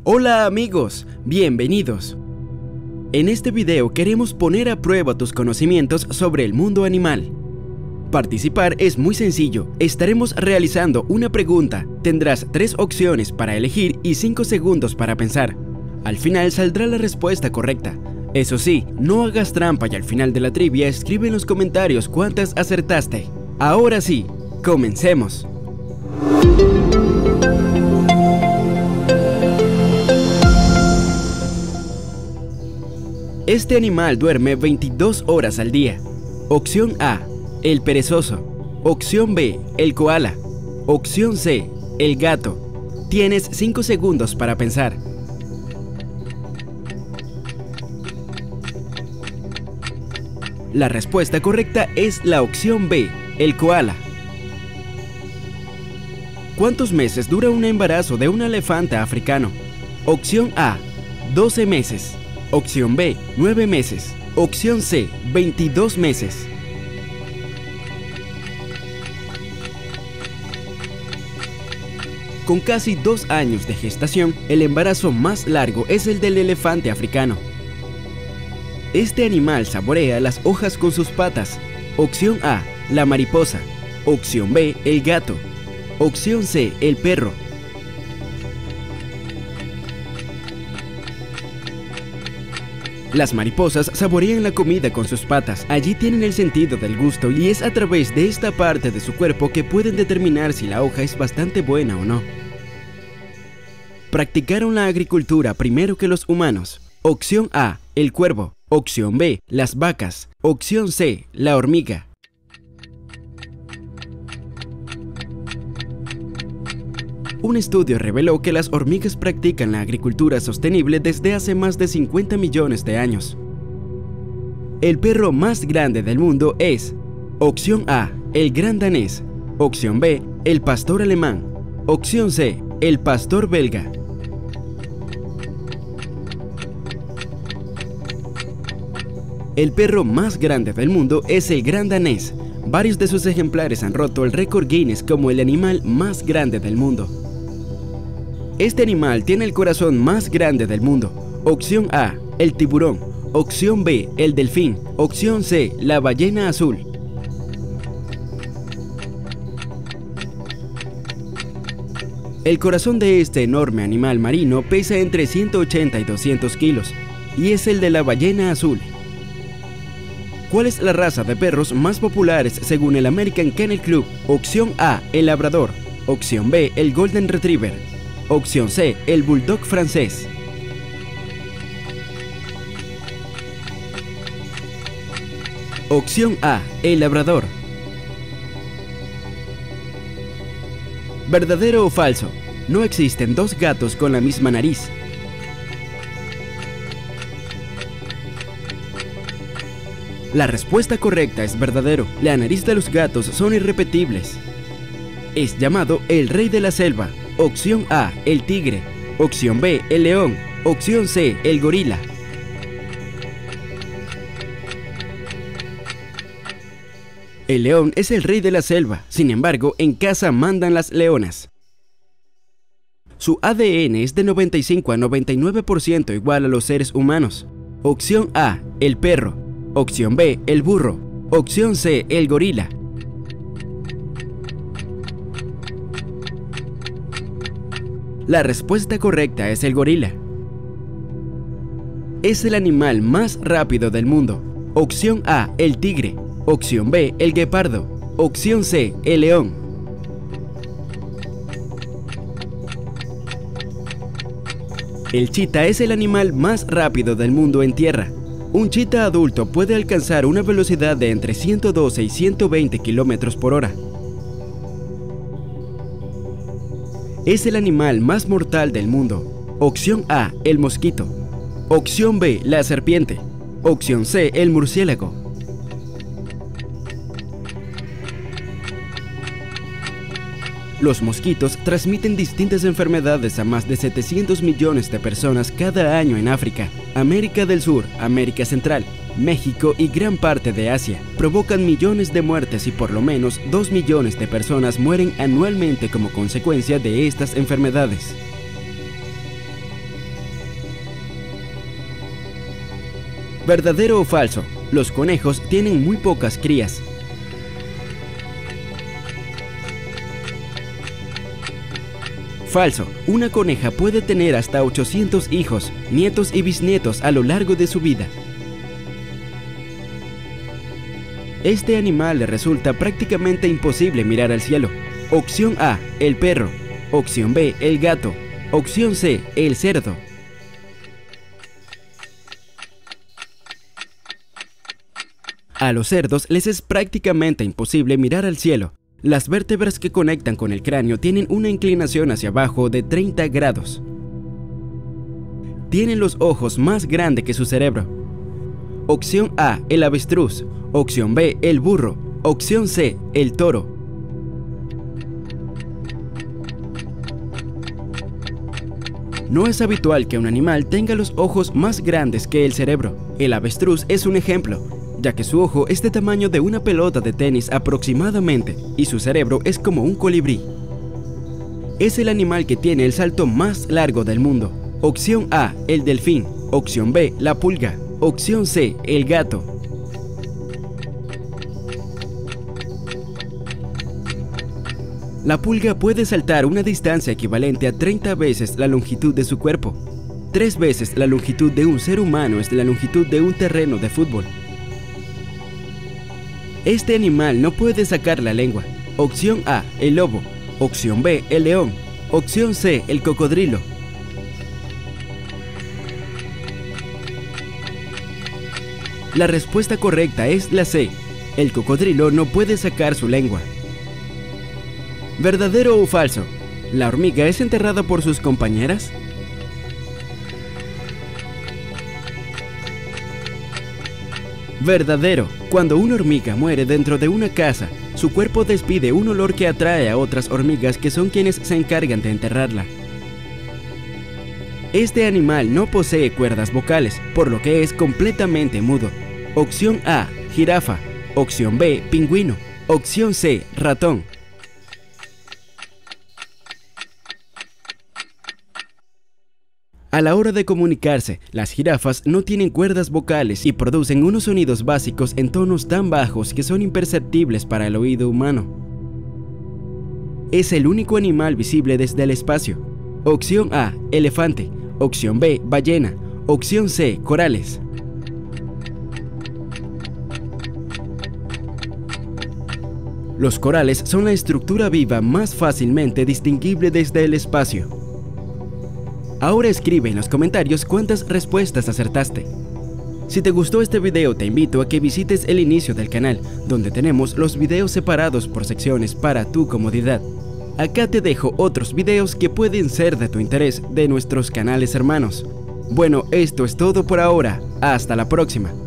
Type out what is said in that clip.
Hola amigos, bienvenidos. En este video queremos poner a prueba tus conocimientos sobre el mundo animal. Participar es muy sencillo, estaremos realizando una pregunta, tendrás 3 opciones para elegir y 5 segundos para pensar. Al final saldrá la respuesta correcta. Eso sí, no hagas trampa y al final de la trivia escribe en los comentarios cuántas acertaste. Ahora sí, comencemos. Este animal duerme 22 horas al día. Opción A, el perezoso. Opción B, el koala. Opción C, el gato. Tienes 5 segundos para pensar. La respuesta correcta es la opción B, el koala. ¿Cuántos meses dura un embarazo de un elefante africano? Opción A, 12 meses. Opción B, 9 meses. Opción C, 22 meses. Con casi 2 años de gestación, el embarazo más largo es el del elefante africano. Este animal saborea las hojas con sus patas. Opción A, la mariposa. Opción B, el gato. Opción C, el perro. Las mariposas saborean la comida con sus patas. Allí tienen el sentido del gusto y es a través de esta parte de su cuerpo que pueden determinar si la hoja es bastante buena o no. Practicaron la agricultura primero que los humanos. Opción A, el cuervo. Opción B, las vacas. Opción C, la hormiga. Un estudio reveló que las hormigas practican la agricultura sostenible desde hace más de 50 millones de años. El perro más grande del mundo es: opción A, el gran danés. Opción B, el pastor alemán. Opción C, el pastor belga. El perro más grande del mundo es el gran danés. Varios de sus ejemplares han roto el récord Guinness como el animal más grande del mundo. Este animal tiene el corazón más grande del mundo. Opción A, el tiburón. Opción B, el delfín. Opción C, la ballena azul. El corazón de este enorme animal marino pesa entre 180 y 200 kilos y es el de la ballena azul. ¿Cuál es la raza de perros más populares según el American Kennel Club? Opción A, el labrador. Opción B, el golden retriever. Opción C, el bulldog francés. Opción A, el labrador. ¿Verdadero o falso? No existen 2 gatos con la misma nariz. La respuesta correcta es verdadero. La nariz de los gatos son irrepetibles. Es llamado el rey de la selva. Opción A, el tigre. Opción B, el león. Opción C, el gorila. El león es el rey de la selva. Sin embargo, en casa mandan las leonas. Su ADN es de 95 a 99% igual a los seres humanos. Opción A, el perro. Opción B, el burro. Opción C, el gorila. La respuesta correcta es el gorila. Es el animal más rápido del mundo. Opción A, el tigre. Opción B, el guepardo. Opción C, el león. El chita es el animal más rápido del mundo en tierra. Un chita adulto puede alcanzar una velocidad de entre 112 y 120 km por hora. Es el animal más mortal del mundo. Opción A, el mosquito. Opción B, la serpiente. Opción C, el murciélago. Los mosquitos transmiten distintas enfermedades a más de 700 millones de personas cada año en África, América del Sur, América Central, México y gran parte de Asia. Provocan millones de muertes y por lo menos 2 millones de personas mueren anualmente como consecuencia de estas enfermedades. ¿Verdadero o falso? Los conejos tienen muy pocas crías. Falso. Una coneja puede tener hasta 800 hijos, nietos y bisnietos a lo largo de su vida. Este animal le resulta prácticamente imposible mirar al cielo. Opción A, el perro. Opción B, el gato. Opción C, el cerdo. A los cerdos les es prácticamente imposible mirar al cielo. Las vértebras que conectan con el cráneo tienen una inclinación hacia abajo de 30 grados. Tienen los ojos más grandes que su cerebro. Opción A, el avestruz. Opción B, el burro. Opción C, el toro. No es habitual que un animal tenga los ojos más grandes que el cerebro. El avestruz es un ejemplo, ya que su ojo es de tamaño de una pelota de tenis aproximadamente y su cerebro es como un colibrí. Es el animal que tiene el salto más largo del mundo. Opción A, el delfín. Opción B, la pulga. Opción C, el gato. La pulga puede saltar una distancia equivalente a 30 veces la longitud de su cuerpo. 3 veces la longitud de un ser humano es la longitud de un terreno de fútbol. Este animal no puede sacar la lengua. Opción A, el lobo. Opción B, el león. Opción C, el cocodrilo. La respuesta correcta es la C. El cocodrilo no puede sacar su lengua. ¿Verdadero o falso? ¿La hormiga es enterrada por sus compañeras? Verdadero. Cuando una hormiga muere dentro de una casa, su cuerpo despide un olor que atrae a otras hormigas que son quienes se encargan de enterrarla. Este animal no posee cuerdas vocales, por lo que es completamente mudo. Opción A, jirafa. Opción B, pingüino. Opción C, ratón. A la hora de comunicarse, las jirafas no tienen cuerdas vocales y producen unos sonidos básicos en tonos tan bajos que son imperceptibles para el oído humano. Es el único animal visible desde el espacio. Opción A, elefante. Opción B, ballena. Opción C, corales. Los corales son la estructura viva más fácilmente distinguible desde el espacio. Ahora escribe en los comentarios cuántas respuestas acertaste. Si te gustó este video, te invito a que visites el inicio del canal, donde tenemos los videos separados por secciones para tu comodidad. Acá te dejo otros videos que pueden ser de tu interés de nuestros canales hermanos. Bueno, esto es todo por ahora. Hasta la próxima.